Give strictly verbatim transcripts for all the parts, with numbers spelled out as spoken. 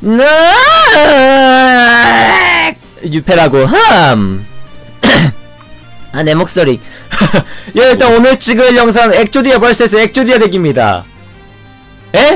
유패라고 함. 아, 내 목소리. 예, 일단 오늘 찍을 영상 엑조디아 vs 엑조디아 덱입니다. 에?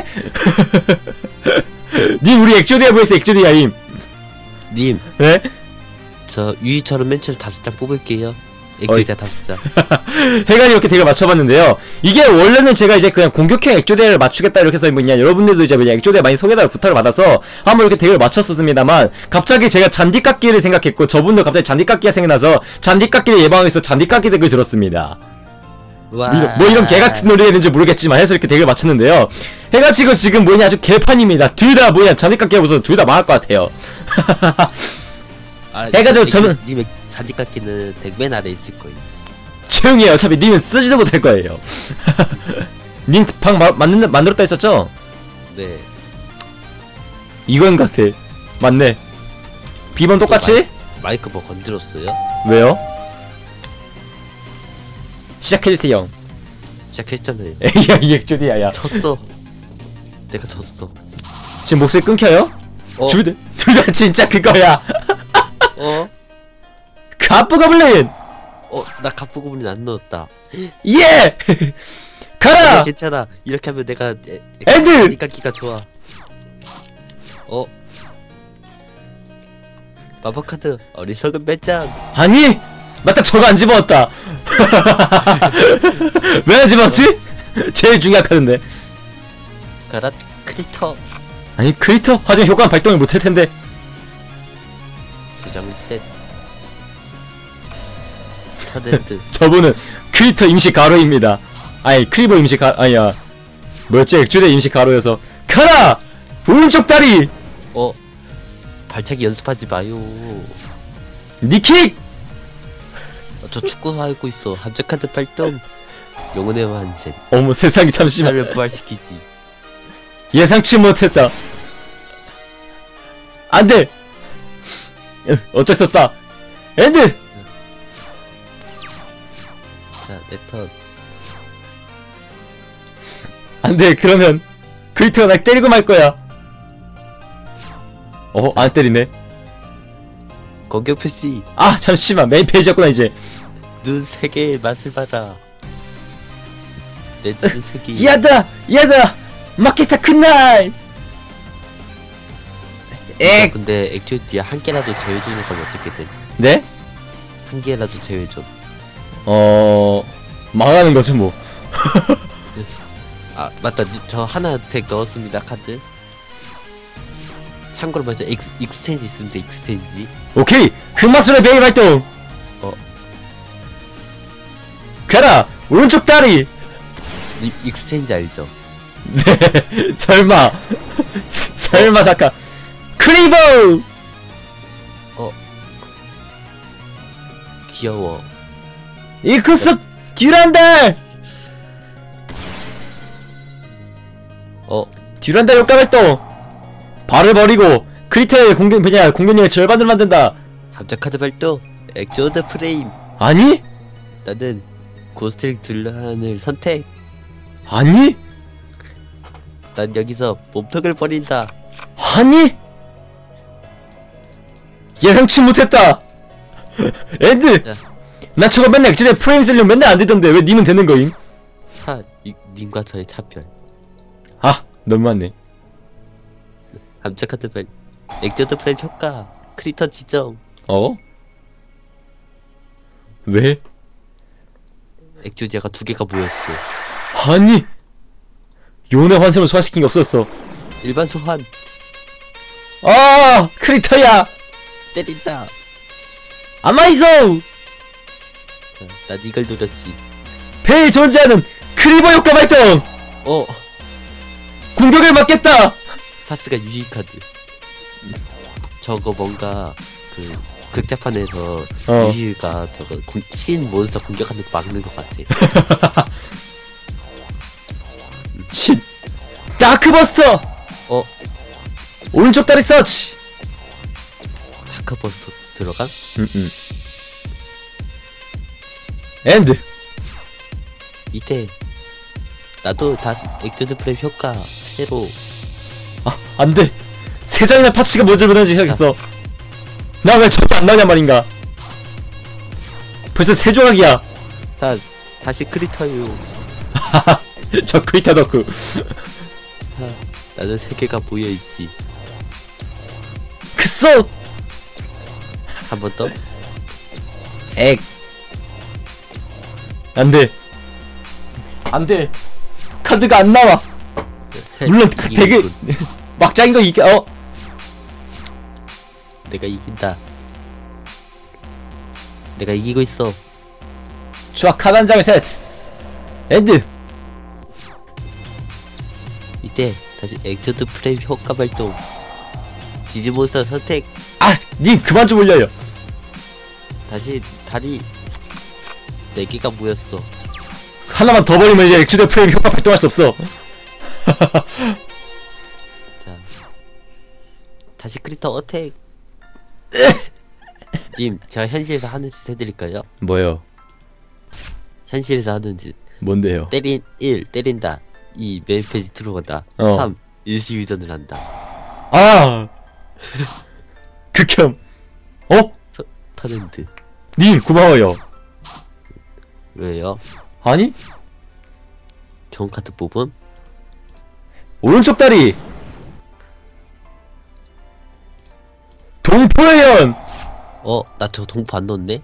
님 우리 엑조디아 vs 엑조디아임. 님. 네? 저 유이처럼 맨 처음 다섯 장 뽑을게요. 엑조디아 다섯 장. 해가지고 이렇게 덱을 맞춰봤는데요. 이게 원래는 제가 이제 그냥 공격형 엑조디아를 맞추겠다 이렇게 해서 뭐냐, 여러분들도 이제 뭐냐 엑조디아 많이 소개달라고 부탁을 받아서 한번 이렇게 덱을 맞췄었습니다만, 갑자기 제가 잔디깎기를 생각했고 저분도 갑자기 잔디깎기가 생각나서 잔디깎기를 예방하기 위해서 잔디깎기 덱을 들었습니다. 와. 뭐, 뭐 이런 개같은 놀이가 있는지 모르겠지만 해서 이렇게 덱을 맞췄는데요. 해가지고 지금 뭐냐 아주 개판입니다. 둘 다 뭐냐 잔디깎기 하고서 둘 다 망할 것 같아요. 아, 해가지고 저는 님의 잔디깎기는 덱맨 아래 있을 거예요. 조용히 해요. 어차피 님은 쓰지도 못할 거예요. 님 방 만든 만들었다 했었죠? 네. 이건 같아. 맞네. 비번 똑같이? 마이, 마이크 뭐 건드렸어요? 왜요? 시작해주세요. 시작했잖아요. 야, 이 엑조디야, 야. 졌어. 내가 졌어. 지금 목소리 끊겨요? 어? 둘 다, 둘 다 진짜 그거야. 어? 가프 거블린! 어? 나 갑부고블린 안 넣었다. 예! 가라! 어, 괜찮아. 이렇게 하면 내가 에, 엔드! 잔디깎기가 좋아. 어? 마법카드 어리석은 배짱. 아니! 맞다, 저거 안 집어왔다. 왜 안 집어왔지? 제일 중요한 카드인데. 가라 크리터. 아니, 크리터? 하지만 효과는 발동을 못할 텐데. 두장 셋. 스타랜드. 저분은 크리터 임시 가로입니다. 아니, 크리버 임시 가, 아니야. 뭐였지? 엑조디아 임시 가로여서. 가라! 오른쪽 다리! 어? 발차기 연습하지 마요. 니킥! 어, 저 축구 하고 있어. 함정카드 발동. 영혼의 환생. 어머, 세상이 잠시만. 나를 부활시키지. 예상치 못했다. 안 돼! 어쩔 수 없다. 엔드! 자, 내 턴. 안 돼, 그러면 크리터가 날 때리고 말 거야. 어, 안 때리네. 공격 표시. 아, 잠시만. 메인 페이지였구나, 이제. 눈 세 개의 맛을 받아. 내 눈 세 개. 야다! 야다! 마케타 큰날! 엑! 근데 엑조디아 한 개라도 제외주는 건 어떻게 돼? 네? 한 개라도 제외줘. 어... 망하는 거죠, 뭐. 아 맞다. 저 하나 덱 넣었습니다. 카드. 참고로 먼저 익스, 익스체인지 있으면 돼. 익스체인지. 오케이! 흑마술의 베일 발동! 어. 가라! 오른쪽 다리! 이, 익스체인지 알죠? 네, 설마. 설마, 잠깐. 크리보! 어. 귀여워. 이쿠스 듀란달! 어. 듀란달 효과 발동! 발을 버리고 크리터의 공격, 그냥 공격력의 절반을 만든다. 함정 카드 발동. 엑조드 프레임. 아니? 나는 고스트 둘란을 선택. 아니? 난 여기서 몸통을 버린다. 아니? 예상치 못했다. 엔드! 자. 난 저거 맨날 액션에 프레임 쓰려면 맨날 안 되던데 왜 님은 되는 거임? 하, 이, 님과 저의 차별. 아, 너무하네. 함정 카드 발. 엑조드 프레임 효과. 크리터 지정. 어? 왜? 엑조디아가 두 개가 모였어. 아니! 요네 환생을 소화시킨 게 없었어. 일반 소환. 아! 크리터야! 때린다. 아마이소! 자, 난 이걸 노렸지. 배에 존재하는 크리버 효과 발동! 어, 공격을 막겠다! 사스가 유희카드. 저거 뭔가 그 극자판에서 어. 유희가 저거 공, 신 몬스터 공격하는 거 막는 것 같아. 신! 다크버스터! 어, 오른쪽 다리 서치! 다크버스터 들어간? 응응. 엔드! 이때 나도 다 엑조드 프레임 효과 새로. 아, 안 돼! 세 장이나 파츠가 먼저 보내지 시작했어. 나 왜 저기 안 나오냔 말인가. 벌써 세 조각이야. 다 다시 크리터유. 저 크리터 덕후. 아, 나는 세계가 모여있지. 그써. 한 번 더? 액. 안돼. 안돼. 카드가 안 나와. 물론 그 되게 막장인 거 이게 어. 내가 이긴다. 내가 이기고 있어. 좋아, 카드 한 장을 셋. 엔드. 이때 다시 엑조드 프레임 효과 발동. 디지몬스터 선택. 아, 님 그만 좀 올려요. 다시 다리 네 개가 모였어. 하나만 더 버리면 이제 엑스드 프레임 효과 발동할 수 없어. 자, 다시 크리터 어택. 님, 제가 현실에서 하는 짓 해드릴까요? 뭐요? 현실에서 하는 짓. 뭔데요? 때린 일 때린다. 이 메인 페이지 들어간다. 어. 삼 일시유전을 한다. 아. 극혐. 어? 터렌드. 님 고마워요. 왜요? 아니? 좋은 카드 뽑음? 오른쪽 다리. 동포의 연. 어, 나 저 동포 안 넣었네?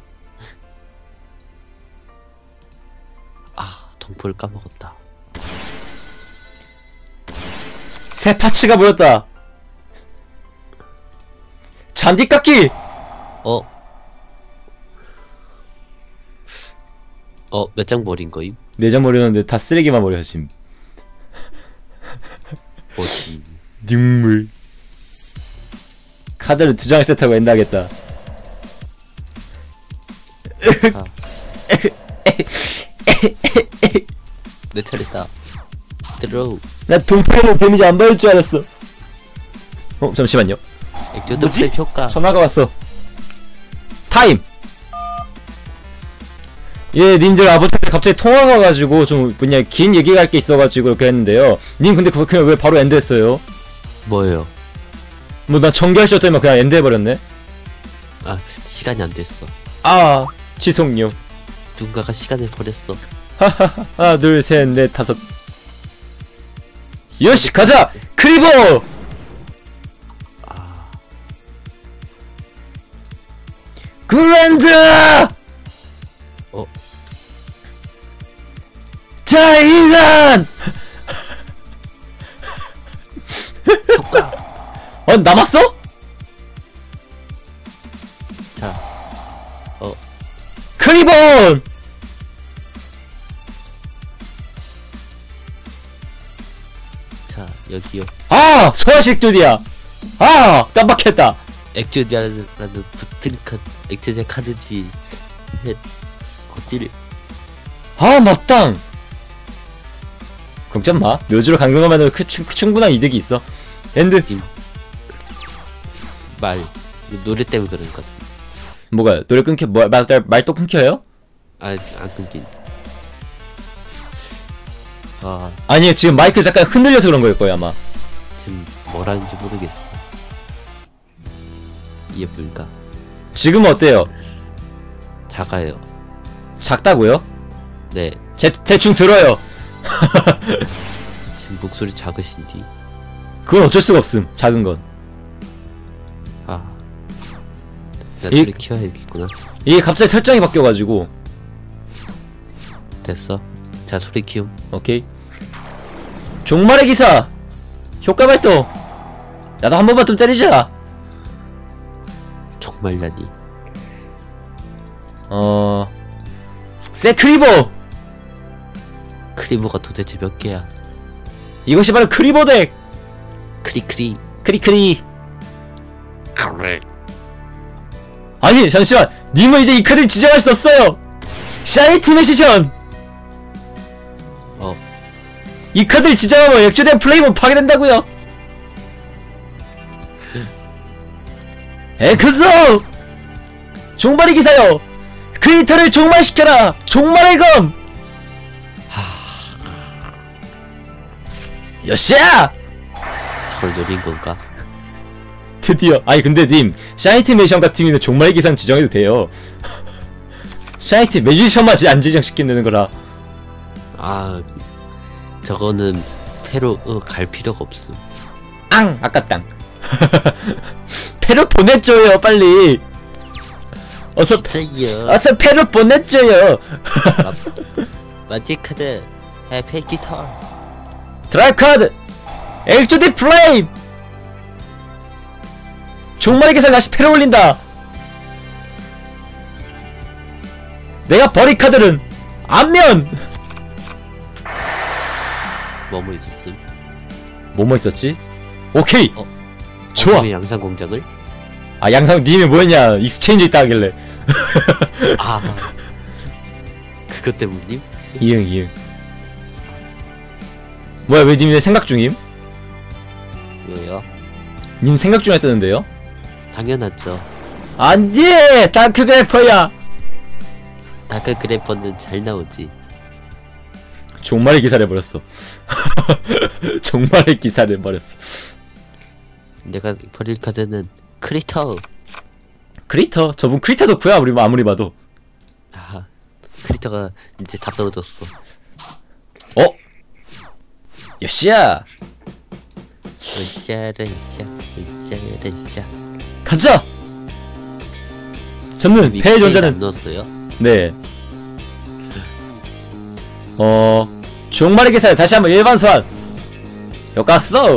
아, 동포를 까먹었다. 새 파츠가 보였다. 잔디 깎기. 어? 어, 몇 장 버린 거임? 내장 버렸는데 다 쓰레기만 버려짐. 뭐지? 눈물. 카드를 두 장을 세트하고 엔드 하겠다. 아. 내 차례다. 들어오. 나 동포에는 데미지 안 받을 줄 알았어. 어, 잠시만요. 액조드 뭐지? 프레임 효과. 전화가 왔어. 타임! 예, 님들 아버지한테 갑자기 통화가 와가지고 좀 뭐냐 긴 얘기가 할 게 있어가지고 이렇게 했는데요. 님 근데 그거 그냥 왜 바로 엔드 했어요? 뭐예요? 뭐 나 정결시였더니만 그냥 엔드 해버렸네? 아, 시간이 안 됐어. 아, 지속요. 누군가가 시간을 버렸어. 하하하. 하나, 둘, 셋, 넷, 다섯. 요시, 가자! 크리보! 아, 그랜드! 어, 자, 이단! 효과! 어, 남았어? 자, 어, 크리본! 자, 여기요. 아! 소화식 두디야! 아! 깜빡했다! 액조디아라는 붙은 카드, 액조디아 카드지. 헷, 어디를. 아, 맞당! 걱정 마. 묘주로 강경하면 그 충- 충분한 이득이 있어. 엔드. 말. 이거 노래 때문에 그런 것 같아. 뭐가요? 노래 끊겨, 뭐, 말, 말도 끊겨요? 아, 안 끊긴. 아, 아니, 지금 마이크 잠깐 흔들려서 그런 거일 거예요, 아마. 지금 뭐라는지 모르겠어. 이게 뭘까? 지금은 어때요? 작아요. 작다고요? 네, 제, 대충 들어요. 지금 목소리 작으신디. 그건 어쩔 수가 없음, 작은 건. 아, 나 이- 소리 키워야겠구나. 이게 갑자기 설정이 바뀌어가지고. 됐어. 자, 소리 키움. 오케이. 종말의 기사! 효과 발동! 나도 한 번만 좀 때리자! 정말라니. 어... 세크리보! 크리보가 도대체 몇 개야? 이것이 바로 크리보 덱! 크리크리. 크리크리. 아래. 아니, 잠시만! 님은 이제 이 카드를 지정할 수 없어요! 샤이팀의 시션! 어, 이 카드를 지정하면 액조된 플레이만 파괴된다고요. 엑소! 종말의 기사요! 크리터를 종말시켜라! 종말의 검! 여샤! 그걸 노린 건가? 드디어. 아니 근데 님 샤이티 매지션 같은 경우는 종말 기상 지정해도 돼요. 샤이티 매지션만 안 지정시키는 거라. 아 저거는 패로 어, 갈 필요가 없음. 앙! 아깝당. 패로 보내줘요 빨리. 어서 진짜요. 어서 패로 보내줘요. 마지 카드 해피기터 드라이카드 엑조디 플레임. 종말의 계산 다시 패로 올린다. 내가 버린 카드는 안면. 뭐뭐 있었음? 뭐뭐 있었지? 오케이. 어, 좋아. 어, 양산 공장을? 아 양상 님이 뭐였냐? 익스체인지 있다 하길래. 아 그것 때문님? 이응 이응. 뭐야 왜 님 생각 중임? 왜요? 님 생각 중 했다는데요? 당연하죠. 안돼! 다크 그래퍼야! 다크 그래퍼는 잘 나오지. 종말의 기사를 버렸어. 종말의 기사를 버렸어. 내가 버릴 카드는 크리터. 크리터? 저분 크리터도 구야 우리 아무리 봐도. 아 크리터가 이제 다 떨어졌어. 어? 여시야! 으쌰르쌰 으쌰르쌰. 가자! 저는 안 대전자는 넣었어요? 네. 어... 종말의 기사를 다시 한번 일반 소환! 여갔어!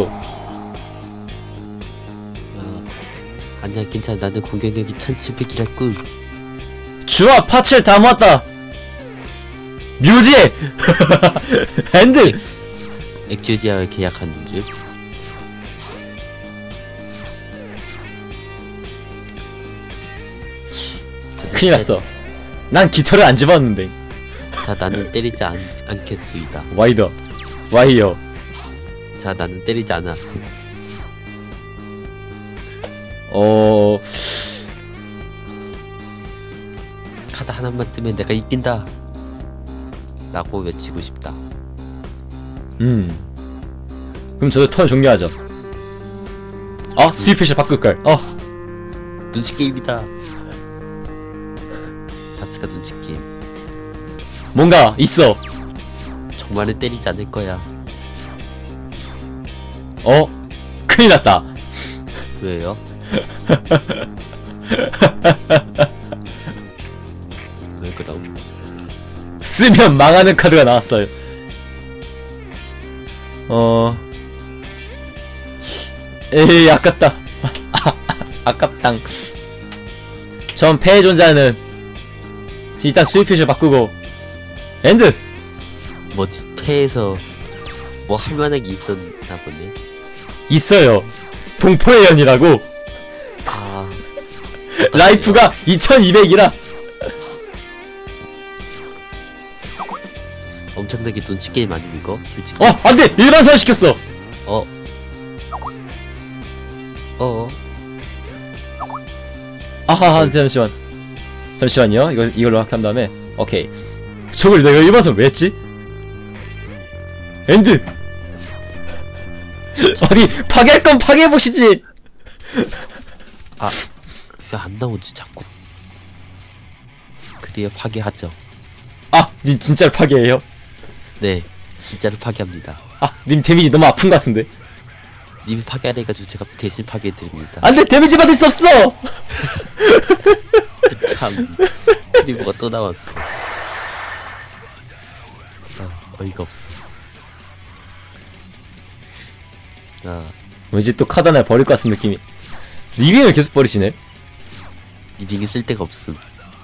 어, 아니야 괜찮아. 나는 공격력이 천칠백이라고. 주와 파츠를 다 모았다! 뮤지! 핸드! 엑주디아 계약하는 줄. 큰일 났어. 난 깃털을 안 집었는데. 자 나는 때리지 않, 않겠수이다. 와이더. 와이어. 자 나는 때리지 않아. 어... 카드 하나만 뜨면 내가 이긴다 라고 외치고 싶다. 음. 그럼 저도 턴 종료하죠. 어? 스위피시 바꿀걸. 어. 눈치 게임이다. 사스가 눈치 게임. 뭔가 있어. 정말은 때리지 않을 거야. 어? 큰일 났다. 왜요? 왜 그럼? 쓰면 망하는 카드가 나왔어요. 어... 에이 아깝다. 아, 아깝당. 전 패의 존재는 일단 스위피쉬를 바꾸고 엔드! 뭐지? 패에서 뭐 할만한 게 있었나 보네. 있어요. 동포의 연이라고. 아 라이프가 이천이백이라. 엄청나게 눈치 게임 아님 이거? 솔직히. 어! 안돼! 일반 소환 시켰어! 어. 어. 아하하 잠시만 잠시만요. 이거 이걸로 한 다음에 오케이. 저걸 내가 일반 소환 왜 했지? 엔드! 어디 파괴할 건 파괴해보시지! 아, 왜 안 나오지 자꾸? 그래야 파괴하죠. 아! 님 진짜로 파괴해요? 네, 진짜로 파괴합니다. 아! 님 데미지 너무 아픈 것 같은데? 님이 파괴하라 해가지고 제가 대신 파괴해드립니다. 안돼! 데미지 받을 수 없어! 참, 크리버가 또 나왔어. 아, 어이가 없어. 아, 왠지 또 카드 하나 버릴 것 같은 느낌이. 리빙을 계속 버리시네? 리빙이 쓸 데가 없음.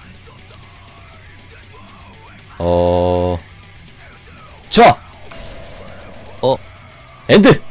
어... 좋아! 어, 엔드!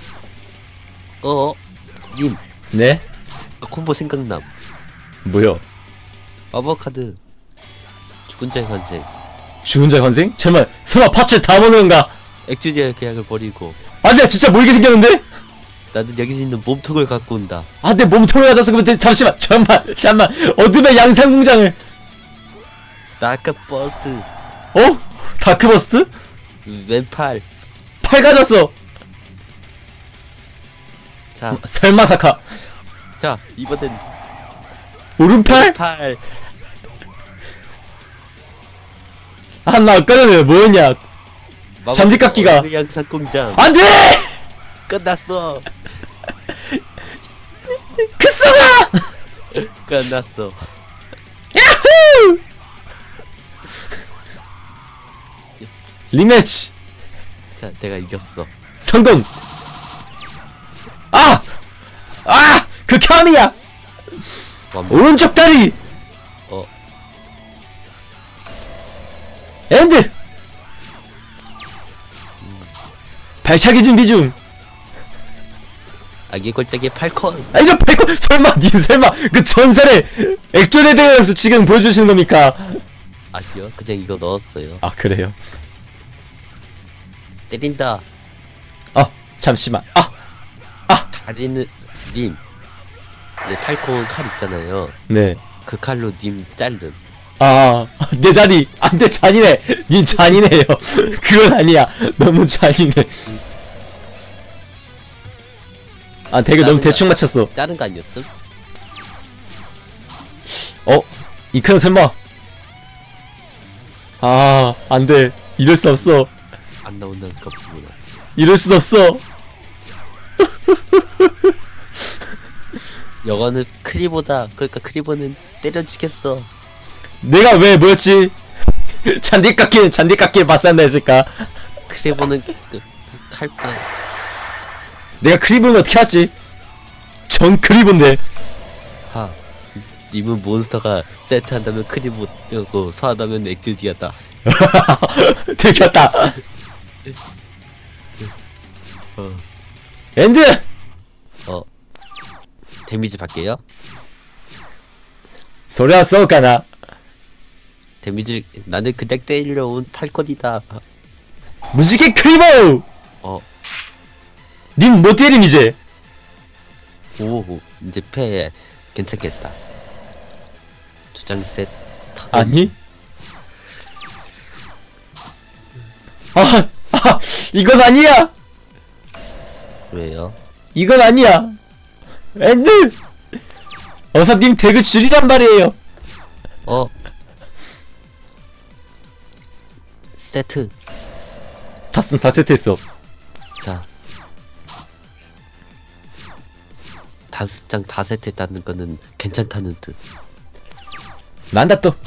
어, 님, 네? 콤보 생각남. 뭐요? 마법카드. 죽은 자의 환생. 죽은 자의 환생? 설마 설마 파츠 다 먹는 건가? 엑주디아 계약을 버리고 안돼! 진짜 모르게 생겼는데? 나는 여기 있는 몸통을 갖고 온다. 안돼! 몸통을 가져서 그러면 잠시만! 잠깐만! 잠깐만! 어둠의 양상공장을! 나아까 버스트. 어? 다크버스트? 왼팔. 팔 가졌어! 자, 설마 사카! 자, 이번엔 오른팔? 팔. 아, 나 아까 전에 뭐였냐? 잔디깎기가. 양산 공장. 안 돼! 끝났어. 크쏘가! 끝났어. 야후! 리매치! 자, 내가 이겼어. 성공! 아! 아! 극혐이야! 완벽. 오른쪽 다리! 어, 엔드! 발차기 준비 중! 아기 골짜기의 팔콘. 아, 이거 발코! 설마, 니 설마, 그 전설의 액존에 대해서 지금 보여주시는 겁니까? 아니요, 그냥 이거 넣었어요. 아, 그래요? 때린다. 아, 잠시만. 아! 다리는 님. 이제 팔콘 칼 있잖아요. 네. 그 칼로 님 자른. 아, 내 다리. 안 돼, 잔인해. 닌 잔인해요. 그건 아니야. 너무 잔인해. 아, 되게 너무 자른 거- 대충 맞췄어. 자른 거 아니었음? 어? 이큰 설마. 아, 안 돼. 이럴 수 없어. 안 나온다는 거 보구나. 이럴 순 없어. 여거는 크리보다. 그러니까 크리보는 때려주겠어. 내가 왜 뭐였지? 잔디깎기, 잔디깎기 맞싼다 했을까? 크리보는 그 칼 때. 내가 크리브는 어떻게 알았지? 전 크리브인데. 하. 님은 몬스터가 세트 한다면 크리보 뜨고 소환하면 엑주디아다. 들켰다. 어. 엔드! 어. 데미지 받게요? 소리야 쏘까나. 데미지 나는 그냥 때리려 온 팔콘이다. 무지개 크리브! 어. 님 못 때림 이제. 오, 이제 패 괜찮겠다. 주장 셋. 아니? 아, 아, 이건 아니야. 왜요? 이건 아니야. 엔드! 어서 님 덱을 줄이란 말이에요. 어. 세트. 다, 쓴- 다 세트했어. 자. 다섯 장 다 세트했다는 거는 괜찮다는 뜻. 난다 또.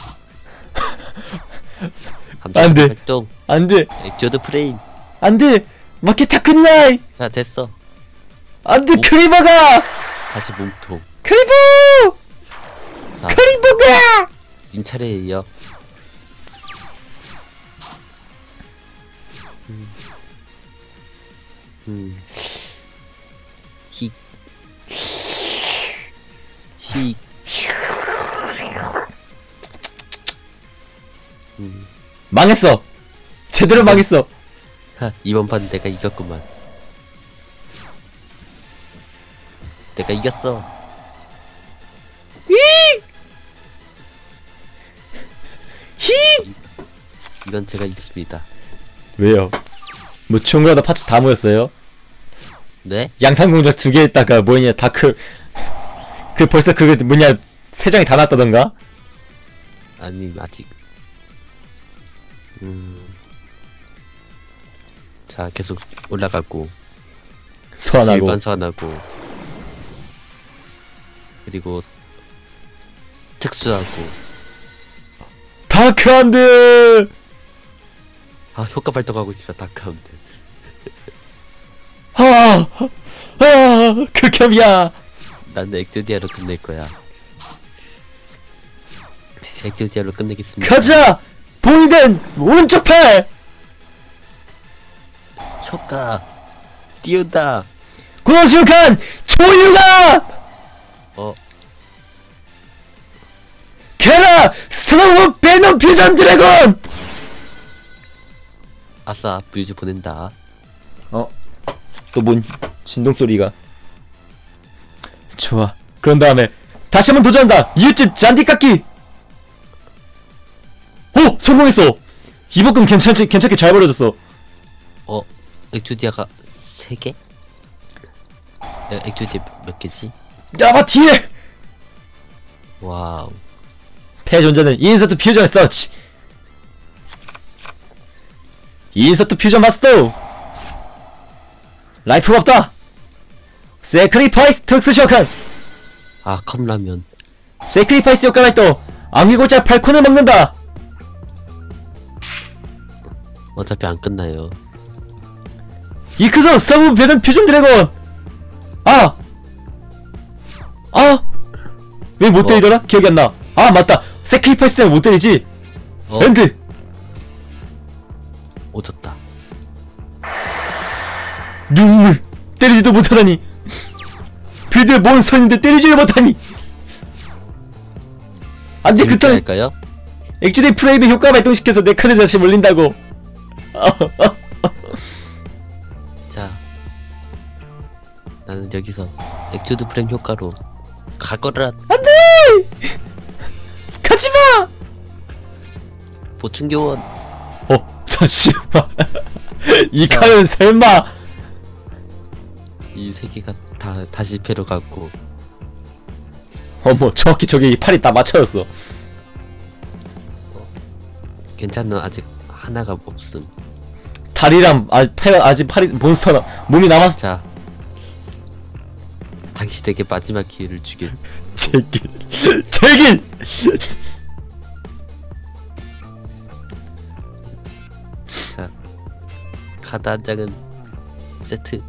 함정 안 돼. 활동. 안 돼. 엑조드 프레임. 안 돼. 마켓 다 끝나. 자, 됐어. 안 돼. 오. 크리버가! 다시 몸통. 크리버! 자, 크리버가! 님 차례예요. 음. 음. 히. 히. 음. 망했어. 제대로 망했어. 하, 이번 판 내가 이겼구만. 내가 이겼어. 히! 이건 제가 이겼습니다. 왜요? 뭐 총과다 파츠 다 모였어요? 네? 양산공작 두 개 했다가 뭐냐 다크 그 벌써 그게 뭐냐 세 장이 다 났다던가? 아니, 아직. 음. 자, 계속 올라가고. 소환하고 일반 소환하고. 그리고 특수하고. 다크한드! 아, 효과 발동하고 싶어. 다크하운드. 아, 아, 극혐이야. 나는 엑조디아로 끝낼 거야. 엑조디아로 끝내겠습니다. 가자! 봉된 오른쪽 팔! 효과 띄운다. 그런 순간 조유가! 어, 게라! 스트롱 베놈 퓨전 드래곤! 아싸, 뮤즈 보낸다. 어? 또 뭔 진동 소리가. 좋아. 그런 다음에 다시 한번 도전한다. 이웃집 잔디깎기. 오! 성공했어. 이복금 괜찮지? 괜찮게 잘 벌어졌어. 어, 엑조디아가 세 개? 야, 엑조디아 몇 개지? 야마 뒤에 와우. 패존자는 인서트 퓨전 서치. 인서트 퓨전 마스터. 라이프가 없다. 세크리파이스 특수召喚. 아 컵라면. 세크리파이스 효과가 있다. 암기골자 팔콘을 먹는다. 어차피 안 끝나요. 이크소 서브 배는 퓨전 드래곤. 아! 아! 왜 못 어. 때리더라? 기억이 안 나. 아 맞다. 세크리파이스 때문에 못 때리지. 어? 엔드. 오졌다. 눈물. 때리지도 못하다니. 빌드에 뭔 선인데 때리지를 못하니. 안돼 재밌게 그딴 할까요? 액주대 프레임의 효과 발동시켜서 내 카드 다시 몰린다고. 자, 나는 여기서 엑주드 프레임 효과로 가거라. 안돼. 가지마. 보충교원. 어 잠시만. 이 자. 카드는 설마. 이 세 개가 다 다시 패로 갔고. 어머 정확히 저기 팔이 딱 맞춰졌어. 괜찮아. 아직 하나가 없음. 다리랑 아, 팔, 아직 팔이 몬스터나 몸이 남았어. 자, 당신에게 마지막 기회를 주길. 제길 제길. 자, 카드 한 장은 세트.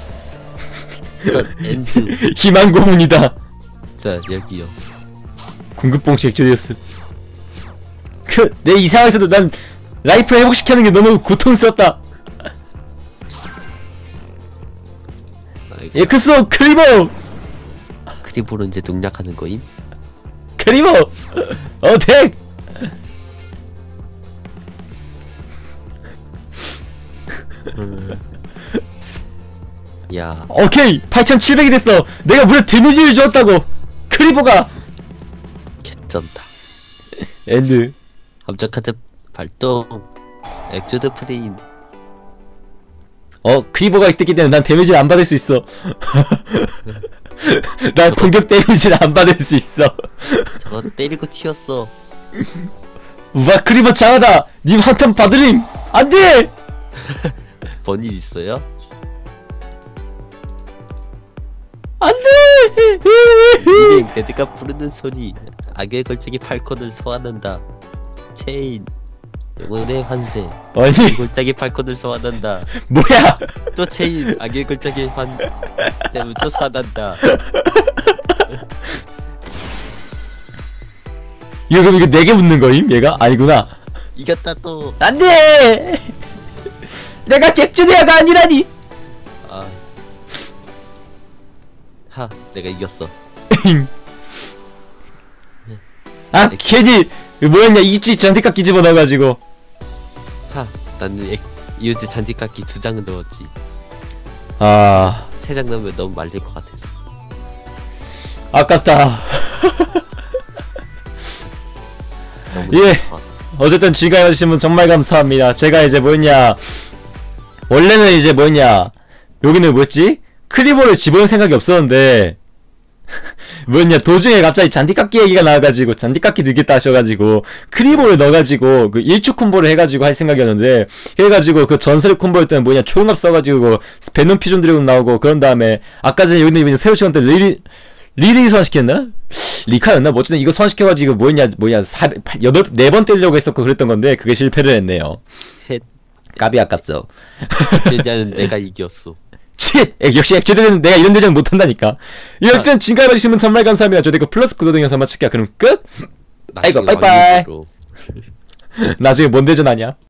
컷 엔드. 희망 고문이다. 자, 여기요. 공급봉식 액조디어스. 그 내 이 상황에서도 난 라이프 회복시키는 게 너무 고통스럽다. 아이고, 에크소 크리버. 크리보로 이제 농락하는 거임? 크리버 어택. 음. 야, 오케이 팔천칠백이 됐어. 내가 무려 데미지를 주었다고. 크리버가 개쩐다. 엔드. 함정 카드 발동. 엑주드 프레임. 어 크리버가 있기 때문에 난 데미지를 안 받을 수 있어. 난 공격 데미지를 안 받을 수 있어. 저거 때리고 튀었어. 우와 크리버 장하다. 님 한탄 받으림. 안돼. 뭔 일 있어요? 안돼. 이행 데드가 부르는 소리. 악의 걸작이 팔콘을 소환한다. 체인. 영혼의 환생. 아니 골짜기 팔콘을 소환한다. 뭐야. 또 체인. 악의 걸작이 환생을 또 소환한다. 이거 그럼 이거 네 개 붙는 거임? 얘가? 아니구나. 이겼다 또. 안돼. 내가 잭주대야가 아니라니. 아. 하, 내가 이겼어. 아 괜히 뭐였냐 이지 잔디깎기 집어넣어가지고. 하, 나는 액, 이우지 잔디깎기 두 장은 넣었지. 아 세 장 넣으면 너무 말릴 것 같아서. 아깝다. 너무 예. 좋았어. 어쨌든 지금까지 해주신 분 정말 감사합니다. 제가 이제 뭐였냐 원래는 이제 뭐였냐 여기는 뭐였지? 크리보를 집어넣을 생각이 없었는데 뭐였냐 도중에 갑자기 잔디깎기 얘기가 나와가지고 잔디깎기 넣겠다 하셔가지고 크리보를 넣어가지고 그 일축 콤보를 해가지고 할 생각이었는데 해가지고 그 전설의 콤보일 때는 뭐냐 초용합 써가지고 베놈 피존 드래곤 나오고 그런 다음에 아까 전에 여기는 이제 새로 찍었던 리리 리리 소환시켰나? 리카였나? 뭐 어쨌든 이거 소환시켜가지고 뭐였냐 뭐냐 사, 여덟, 네 번 때리려고 했었고 그랬던 건데 그게 실패를 했네요. 헷. 까비 아깝죠. 진짜는 내가 이겼어. 칫! 역시 액주대는 내가 이런 대전 못한다니까. 이럴 때는 지금까지 봐주시면 정말 감사합니다. 저도 이거 플러스 구독 영상 마칠게요. 그럼 끝! 아이고, 나중에 빠이빠이. 왕년으로. 나중에 뭔 대전 하냐?